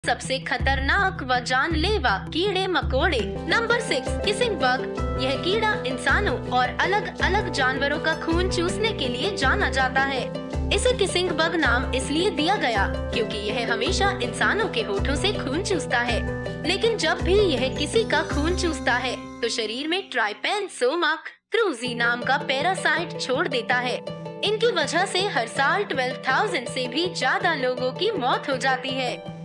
सबसे खतरनाक व जानलेवा कीड़े मकोड़े। Number 6, kissing bug. यह कीड़ा इंसानों और अलग अलग जानवरों का खून चूसने के लिए जाना जाता है। इसे किसिंग बग नाम इसलिए दिया गया क्योंकि यह हमेशा इंसानों के होठों से खून चूसता है, लेकिन जब भी यह किसी का खून चूसता है तो शरीर में ट्राइपैनोसोमा क्रूजी नाम का पैरासाइट छोड़ देता है। इनकी वजह से हर साल 12,000 से भी ज्यादा लोगों की मौत हो जाती है।